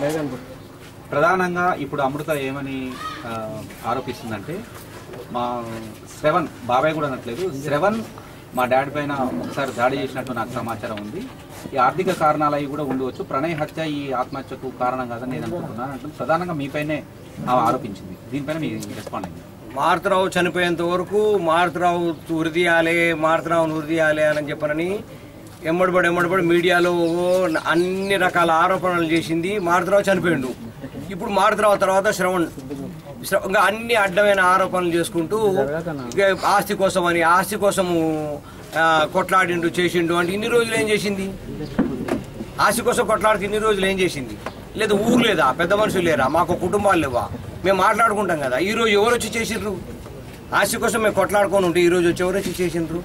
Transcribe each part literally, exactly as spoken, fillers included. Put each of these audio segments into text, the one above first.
ప్రధానంగా ఇప్పుడు అమృత ఏమని ఆరోపిస్తుందంటే మా శ్రవణ్ బాబాయ్ కూడా అనట్లేదు, శ్రవణ్ మా డాడీ పైన ఒకసారి దాడి చేసినట్టు నాకు సమాచారం ఉంది. ఈ ఆర్థిక కారణాలు అవి కూడా ఉండవచ్చు, ప్రణయ్ హత్య ఈ ఆత్మహత్యకు కారణం కాదని నేను అనుకుంటున్నాను అంటే ప్రధానంగా మీపైనే ఆరోపించింది. దీనిపైన మీ రెస్పాండ్ అయింది. మారుతిరావు చనిపోయేంత వరకు మారుతిరావు ఉరిదీయాలి మారుతిరావును ఉరిదీయాలి అని చెప్పనని ఎమ్మడిపడి ఎమ్మడిపడి మీడియాలో అన్ని రకాల ఆరోపణలు చేసింది. మారుతిరావు చనిపోయిండు. ఇప్పుడు మారుతిరావు తర్వాత శ్రవణ్ ఇంకా అన్ని అడ్డమైన ఆరోపణలు చేసుకుంటూ ఆస్తి కోసం అని ఆస్తి కోసము కొట్లాడిండు చేసిండు అంటే ఇన్ని రోజులు ఏం చేసింది? ఆస్తి కోసం కొట్లాడితే ఇన్ని రోజులు ఏం చేసింది? లేదా ఊరు లేదా? పెద్ద మనుషులు లేరా? మాకు కుటుంబాలు లేవా? మేము మాట్లాడుకుంటాం కదా. ఈరోజు ఎవరు వచ్చి చేసిండ్రు? ఆస్తి కోసం మేము కొట్లాడుకొని ఉంటే ఈరోజు వచ్చి ఎవరు వచ్చి చేసిండ్రు?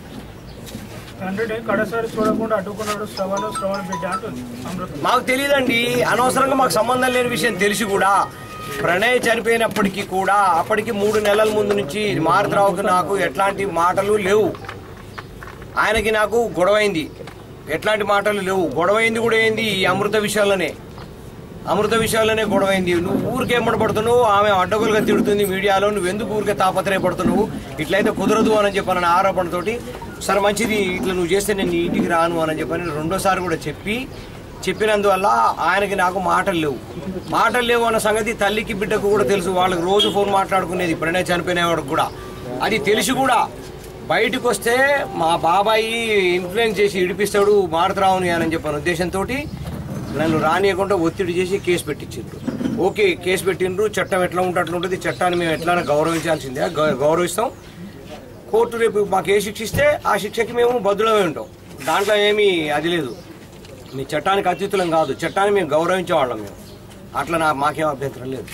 మాకు తెలియదండి, అనవసరంగా మాకు సంబంధం లేని విషయం తెలిసి కూడా ప్రణయ్ చనిపోయినప్పటికీ కూడా అప్పటికి మూడు నెలల ముందు నుంచి మారుతిరావుకి నాకు ఎట్లాంటి మాటలు లేవు. ఆయనకి నాకు గొడవైంది, ఎట్లాంటి మాటలు లేవు. గొడవైంది కూడా ఏంది ఈ అమృత విషయాల్లోనే అమృత విషయాల్లోనే గొడవైంది. నువ్వు ఊరికే ఎమ్మడపడుతున్నావు, ఆమె అడ్డగోలుగా తిడుతుంది మీడియాలో, నువ్వు ఎందుకు ఊరికే తాపత్రయపడుతున్నావు, ఇట్లయితే కుదరదు అని చెప్పానని ఆరోపణతోటి సరే మంచిది ఇట్లా నువ్వు చేస్తే నేను ఇంటికి రాను అని చెప్పని రెండోసారి కూడా చెప్పి చెప్పినందువల్ల ఆయనకి నాకు మాటలు లేవు. మాటలు లేవు అన్న సంగతి తల్లికి బిడ్డకు కూడా తెలుసు. వాళ్ళకి రోజు ఫోన్ మాట్లాడుకునేది ప్రణయ్ చనిపోయినవాడికి కూడా. అది తెలిసి కూడా బయటకు వస్తే మా బాబాయి ఇన్ఫ్లుయెన్స్ చేసి ఇడిపిస్తాడు మారుతిరావుని అని చెప్పిన ఉద్దేశంతో నన్ను రానియకుండా ఒత్తిడి చేసి కేసు పెట్టించిండ్రు. ఓకే, కేసు పెట్టిండ్రు. చట్టం ఎట్లా ఉంటే అట్లా ఉంటుంది. చట్టాన్ని మేము ఎట్లా గౌరవించాల్సిందే, గౌరవిస్తాం. కోర్టు రేపు మాకు ఏ శిక్ష ఇస్తే ఆ శిక్షకి మేము బద్దులమే ఉంటాం. దాంట్లో ఏమీ అది లేదు. మీ చట్టానికి అతీతులం కాదు, చట్టాన్ని మేము గౌరవించేవాళ్ళం. మేము అట్లా నా మాకేం అభ్యంతరం లేదు.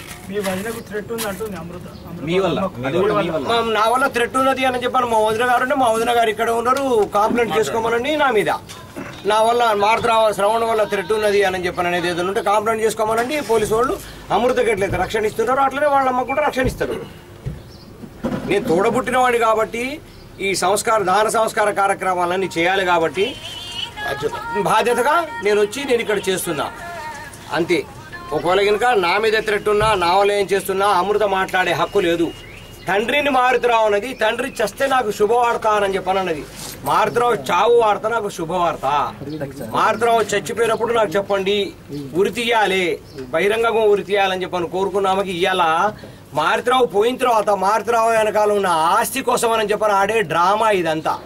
నా వల్ల థ్రెట్ ఉన్నది అని చెప్పాను. మా వదిన గారు అంటే మా వదిన గారు ఇక్కడ ఉన్నారు, కంప్లైంట్ చేసుకోమనండి నా మీద. నా వల్ల మారుతిరావు శ్రవణ్ వల్ల థ్రెట్ ఉన్నది అని చెప్పాను అనేది ఏదైనా ఉంటే కంప్లైంట్ చేసుకోమనండి. పోలీసు వాళ్ళు అమృతకి ఎట్లయితే రక్షణ ఇస్తున్నారో అట్లనే వాళ్ళ అమ్మకు కూడా రక్షణ ఇస్తారు. నేను తోడబుట్టినవాడి కాబట్టి ఈ సంస్కార దాన సంస్కార కార్యక్రమాలన్నీ చేయాలి కాబట్టి బాధ్యతగా నేను వచ్చి నేను ఇక్కడ చేస్తున్నా అంతే. ఒకవేళ కనుక నా మీద థ్రెట్ ఉన్నా నా వల్ల ఏం చేస్తున్నా అమృత మాట్లాడే హక్కు లేదు. తండ్రిని మారుతిరావు అన్నది, తండ్రి చస్తే నాకు శుభవార్త అని చెప్పనన్నది. మారుతిరావు చావు వార్త నాకు శుభవార్త. మారుతిరావు చచ్చిపోయినప్పుడు నాకు చెప్పండి, ఉరి తీయాలి, బహిరంగంగా ఉరి తీయాలని చెప్పని కోరుకున్నామకి ఇయ్యాల. మారుతిరావు పోయిన తర్వాత మారుతిరావు వెనకాల ఉన్న ఆస్తి కోసం అని చెప్పని ఆడే డ్రామా ఇదంతా.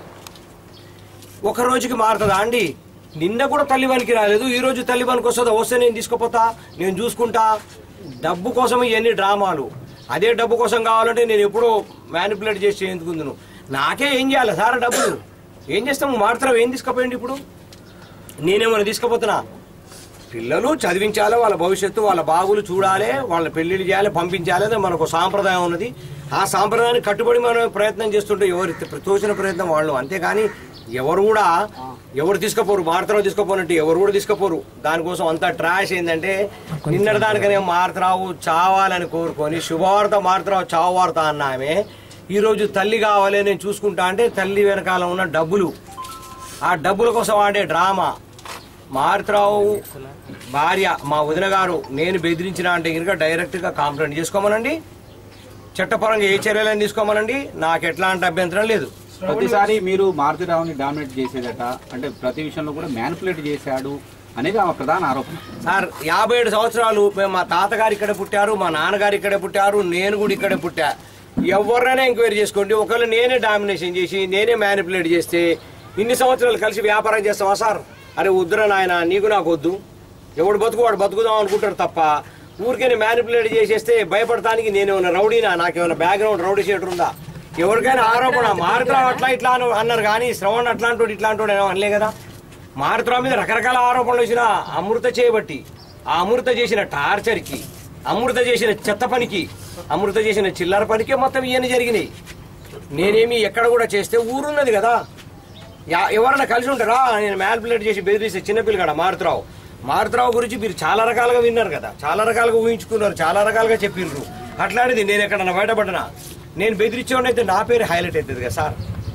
ఒక రోజుకి మారుతుందా అండి? నిన్న కూడా తల్లిబానికి రాలేదు, ఈ రోజు తల్లిబానికి వస్తుందా? వస్తే నేను తీసుకుపోతా, నేను చూసుకుంటా. డబ్బు కోసం ఇవన్నీ డ్రామాలు. అదే డబ్బు కోసం కావాలంటే నేను ఎప్పుడో మ్యానిపులేట్ చేసి ఎందుకుందును. నాకే ఏం చేయాలి సార్? డబ్బులు ఏం చేస్తాము? మారుతిరావు ఏం తీసుకుపోయింది? ఇప్పుడు నేనేమైనా తీసుకుపోతున్నా? పిల్లలు చదివించాలి, వాళ్ళ భవిష్యత్తు వాళ్ళ బాగులు చూడాలి, వాళ్ళ పెళ్లిళ్ళు చేయాలి, పంపించాలి. అదే మనకు సాంప్రదాయం ఉన్నది. ఆ సాంప్రదాయాన్ని కట్టుబడి మనం ప్రయత్నం చేస్తుంటే ఎవరి తోచిన ప్రయత్నం వాళ్ళు. అంతేగాని ఎవరు కూడా ఎవరు తీసుకుపోరు. మారుతిరావు తీసుకుపోనంటే ఎవరు కూడా తీసుకుపోరు. దానికోసం అంతా ట్రాష్ ఏంటంటే నిన్నటి దానికనే మారుతిరావు చావాలని కోరుకొని శుభవార్త మారుతిరావు చావు వార్త అన్న ఆమె ఈరోజు తల్లి కావాలి నేను చూసుకుంటా అంటే తల్లి వెనకాల ఉన్న డబ్బులు, ఆ డబ్బుల కోసం ఆడే డ్రామా. మారుతిరావు భార్య మా వదిన గారు నేను బెదిరించిన అంటే కనుక డైరెక్ట్గా కంప్లైంట్ చేసుకోమనండి, చట్టపరంగా ఏ చర్యలను తీసుకోమనండి. నాకు ఎట్లాంటి అభ్యంతరం లేదు. ప్రతిసారి మీరు మారుతిరావుని డామినేట్ చేసేదట అంటే ప్రతి విషయంలో కూడా మ్యానిపులేట్ చేశాడు అనేది ఆమె ప్రధాన ఆరోపణ. సార్ యాభై ఏడు సంవత్సరాలు మేము మా తాతగారు ఇక్కడే పుట్టారు, మా నాన్నగారు ఇక్కడే పుట్టారు, నేను కూడా ఇక్కడే పుట్టా. ఎవరినైనా ఎంక్వైరీ చేసుకోండి. ఒకవేళ నేనే డామినేషన్ చేసి నేనే మ్యానిపులేట్ చేస్తే ఇన్ని సంవత్సరాలు కలిసి వ్యాపారం చేస్తావా సార్? అరే వద్దురా నాయన, నీకు నాకు వద్దు, ఎవడు బతుకు వాడు బతుకుదాం అనుకుంటారు తప్ప ఊరికే మ్యానిపులేట్ చేసేస్తే భయపడటానికి నేనేమన్నా రౌడీనా? నాకేమైనా బ్యాక్గ్రౌండ్ రౌడీ షీటర్ ఉందా? ఎవరికైనా ఆరోపణ మారుతిరావు అట్లా ఇట్లా అన్నారు కానీ శ్రవణ్ అట్లాంటి ఇట్లాంటి అనలే కదా. మారుతిరావు మీద రకరకాల ఆరోపణలు వచ్చిన అమృత చేయబట్టి, ఆ అమృత చేసిన టార్చర్కి, అమృత చేసిన చెత్త పనికి, అమృత చేసిన చిల్లర పనికి మొత్తం ఇవన్నీ జరిగినాయి. నేనేమి ఎక్కడ కూడా చేస్తే ఊరున్నది కదా, ఎవరైనా కలిసి ఉంటారా? నేను మ్యానిపులేట్ చేసి బెదిరిస్తే చిన్నపిల్లగాడ మారుతిరావు. మారుతిరావు గురించి మీరు చాలా రకాలుగా విన్నారు కదా, చాలా రకాలుగా ఊహించుకున్నారు, చాలా రకాలుగా చెప్పిండ్రు. అట్లాంటిది నేను ఎక్కడన్నా బయటపడ్డా నేను బెదిరించేవాడిని అయితే నా పేరు హైలైట్ అవుతుంది కదా సార్.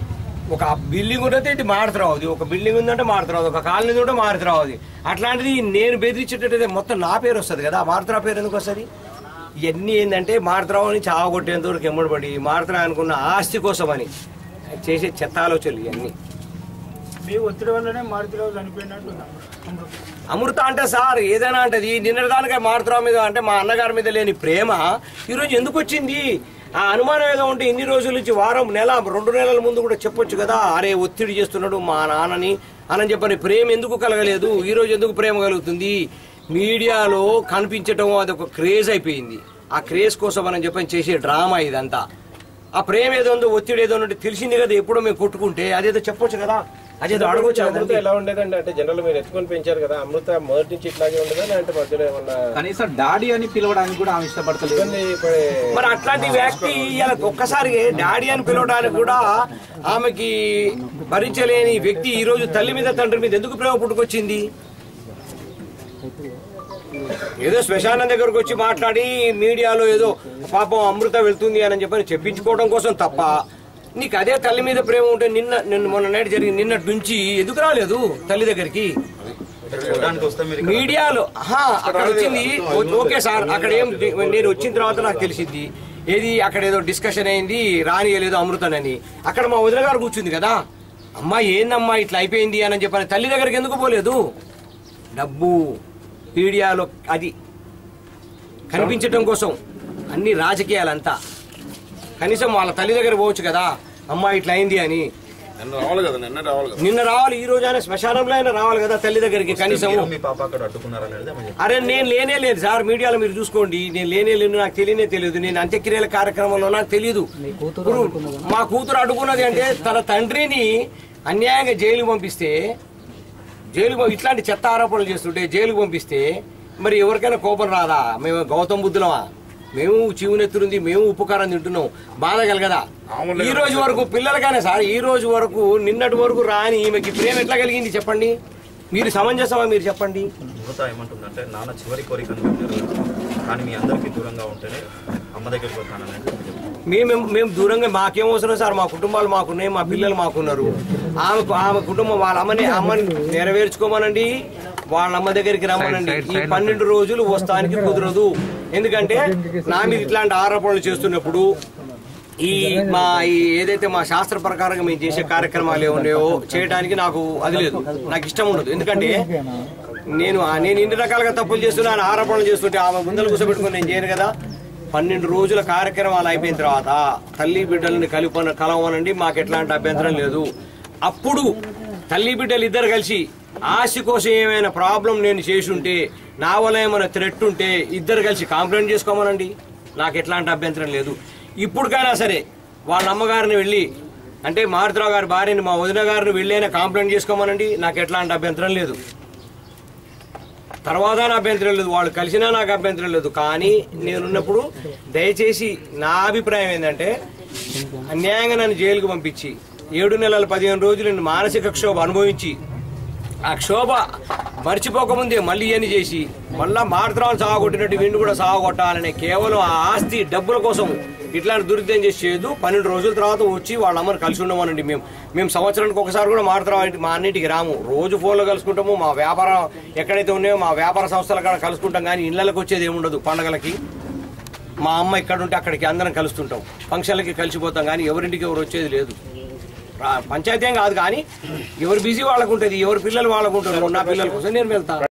ఒక బిల్డింగ్ ఉంటే ఇటు మారుతురావుది, ఒక బిల్డింగ్ ఉందంటే మారుతురావు, ఒక కాలనీ ఉంటే మారుతురావుది. అట్లాంటిది నేను బెదిరించేటట్టు మొత్తం నా పేరు వస్తుంది కదా, మారుతురావు పేరు ఎందుకు వస్తుంది? ఇవన్నీ ఏంటంటే మారుతురావుని చావగొట్టేంత వరకు ఎమ్మడిపడి మారుతురావు అనుకున్న ఆస్తి కోసం అని చేసే చెత్త ఆలోచనలు ఇవన్నీ. మీ ఒత్తిడి వల్లనే మారుతిరావు చనిపోయినట్టు. అమృత అంటే సార్ ఏదైనా అంటది, నిన్నటిదానికే మారుతురావు మీద అంటే మా అన్నగారి మీద లేని ప్రేమ ఈరోజు ఎందుకు వచ్చింది? ఆ అనుమానం ఏదో ఉంటే ఇన్ని రోజుల నుంచి వారం నెల రెండు నెలల ముందు కూడా చెప్పొచ్చు కదా, అరే ఒత్తిడి చేస్తున్నాడు మా నాన్నని అని చెప్పని. ప్రేమ ఎందుకు కలగలేదు? ఈ రోజు ఎందుకు ప్రేమ కలుగుతుంది? మీడియాలో కనిపించటం అదొక క్రేజ్ అయిపోయింది. ఆ క్రేజ్ కోసం అని చెప్పని చేసే డ్రామా ఇదంతా. ఆ ప్రేమ ఏదో ఉందో ఒత్తిడి ఏదో ఉంటే తెలిసింది కదా, ఎప్పుడో మేము కొట్టుకుంటే అదేదో చెప్పొచ్చు కదా, అదేదో అడగొచ్చు. అమృత ఎలా ఉండేదండి అంటే జనరల్ మీరు ఎత్తుకొని పెంచారు కదా, అమృత మొదటి నుంచి ఇట్లాగే ఉండదా అంటే మధ్యలో ఏమన్నా కనీసం డాడీ అని పిలవడానికి కూడా ఆమె ఇష్టపడతలేదు. మరి అట్లాంటి వ్యక్తి ఇలా ఒక్కసారి డాడీ అని పిలవడానికి కూడా ఆమెకి భరించలేని వ్యక్తి ఈ రోజు తల్లి మీద తండ్రి మీద ఎందుకు ప్రేమ పుట్టుకొచ్చింది? ఏదో శ్మశానం దగ్గరకు వచ్చి మాట్లాడి మీడియాలో ఏదో పాపం అమృత వెళ్తుంది అని చెప్పని చెప్పించుకోవడం కోసం తప్ప, నీకు అదే తల్లి మీద ప్రేమ ఉంటే నిన్న నిన్న మొన్న నైట్ జరిగింది నిన్నటి నుంచి ఎందుకు రాలేదు తల్లి దగ్గరికి? మీడియాలో అక్కడ వచ్చింది ఓకే సార్, అక్కడ ఏం నేను వచ్చిన తర్వాత నాకు తెలిసింది ఏది అక్కడ ఏదో డిస్కషన్ అయింది రానియలేదు అమృతనని. అక్కడ మా వదిన గారు కూర్చుంది కదా, అమ్మా ఏందమ్మా ఇట్లా అయిపోయింది అని చెప్పని తల్లి దగ్గరికి ఎందుకు పోలేదు? డబ్బు మీడియాలో అది కనిపించడం కోసం అన్ని రాజకీయాలంతా. కనీసం వాళ్ళ తల్లి దగ్గర పోవచ్చు కదా, అమ్మా ఇట్లా అయింది అని. నిన్న రావాలి, ఈ రోజు అయినా శ్మశానంలో అయినా రావాలి కదా తల్లి దగ్గరికి కనీసం. అరే నేను లేనే లేదు సార్, మీడియాలో మీరు చూసుకోండి, నేను లేనే లేదు, నాకు తెలియనే తెలియదు. నేను అంత్యక్రియల కార్యక్రమంలో నాకు తెలియదు. మా కూతురు అడ్డుకున్నది అంటే తన తండ్రిని అన్యాయంగా జైలుకు పంపిస్తే, జైలు ఇట్లాంటి చెత్త ఆరోపణలు చేస్తుంటే జైలుకు పంపిస్తే మరి ఎవరికైనా కోపం రాదా? మేము గౌతమ్ బుద్ధులమా? మేము చీవునెత్తురుంది, మేము ఉప్పు కారం తింటున్నాం, బాధ కలగదా? ఈ రోజు వరకు పిల్లలకైనా సార్, ఈ రోజు వరకు నిన్నటి వరకు రాని ఈమెకి ప్రేమ ఎట్లా కలిగింది చెప్పండి? మీరు సమంజసమా మీరు చెప్పండి? ఏమంటుందంటే నాన్న చివరి కోరిక కానీ మీ అందరికీ దూరంగా ఉంటేనే అమ్మ దగ్గరికి వస్తానని. మేము మేము దూరంగా మాకేం అవసరం సార్, మా కుటుంబాలు మాకున్నాయి, మా పిల్లలు మాకున్నారు. ఆమె ఆమె కుటుంబం వాళ్ళ అమ్మని అమ్మని నెరవేర్చుకోమనండి, వాళ్ళ అమ్మ దగ్గరికి రమ్మనండి. ఈ పన్నెండు రోజులు వస్తానికి కుదరదు. ఎందుకంటే నా మీద ఇట్లాంటి ఆరోపణలు చేస్తున్నప్పుడు ఈ మా ఈ ఏదైతే మా శాస్త్ర ప్రకారంగా మేము చేసే కార్యక్రమాలు ఏమున్నాయో చేయడానికి నాకు అది లేదు, నాకు ఇష్టం ఉండదు. ఎందుకంటే నేను నేను ఇన్ని రకాలుగా తప్పులు చేస్తున్నాను, ఆరోపణలు చేస్తుంటే ఆమె ముందలు కూర్చోబెట్టుకుని నేను చేయను కదా. పన్నెండు రోజుల కార్యక్రమాలు అయిపోయిన తర్వాత తల్లి బిడ్డలని కలిప కలవనండి, మాకు ఎట్లాంటి అభ్యంతరం లేదు. అప్పుడు తల్లి బిడ్డలు ఇద్దరు కలిసి ఆస్తి కోసం ఏమైనా ప్రాబ్లం నేను చేసి ఉంటే, నా వల్ల ఏమైనా థ్రెట్ ఉంటే ఇద్దరు కలిసి కంప్లైంట్ చేసుకోమనండి, నాకు ఎట్లాంటి అభ్యంతరం లేదు. ఇప్పటికైనా సరే వాళ్ళ అమ్మగారిని వెళ్ళి అంటే మారుతిరావు గారి భార్యని మా వదిన గారిని వెళ్ళైనా కంప్లైంట్ చేసుకోమనండి, నాకు ఎట్లాంటి అభ్యంతరం లేదు. తర్వాత నా అభ్యంతరం లేదు, వాళ్ళు కలిసినా నాకు అభ్యంతరం లేదు. కానీ నేనున్నప్పుడు దయచేసి నా అభిప్రాయం ఏంటంటే అన్యాయంగా నన్ను జైలుకు పంపించి ఏడు నెలల పదిహేను రోజులు నేను మానసిక క్షోభ అనుభవించి ఆ క్షోభ మర్చిపోకముందే మళ్ళీ ఇవన్నీ చేసి మళ్ళా మారుతురావును సాగొట్టినట్టు వీడిని కూడా సాగొట్టాలనే కేవలం ఆ ఆస్తి డబ్బుల కోసం ఇట్లాంటి దుర్విధం చేసి చేయదు. పన్నెండు రోజుల తర్వాత వచ్చి వాళ్ళ అమ్మని కలిసి ఉండమనండి. మేము మేము సంవత్సరానికి ఒకసారి కూడా మారుతురావు మా అన్నింటికి రాము, రోజు ఫోన్లో కలుసుకుంటాము. మా వ్యాపారం ఎక్కడైతే ఉన్నాయో మా వ్యాపార సంస్థల కాడ కలుసుకుంటాం, కానీ ఇళ్ళకి వచ్చేది ఏముండదు. పండగలకి మా అమ్మ ఇక్కడ ఉంటే అక్కడికి అందరం కలుస్తుంటాం, ఫంక్షన్లకి కలిసిపోతాం, కానీ ఎవరింటికి ఎవరు వచ్చేది లేదు. పంచాయతీ ఏం కాదు, కానీ ఎవరు బిజీ వాళ్ళకు ఉంటుంది, ఎవరు పిల్లలు వాళ్ళకు ఉంటారు. నా పిల్లల కోసం నేను వెళ్తాను.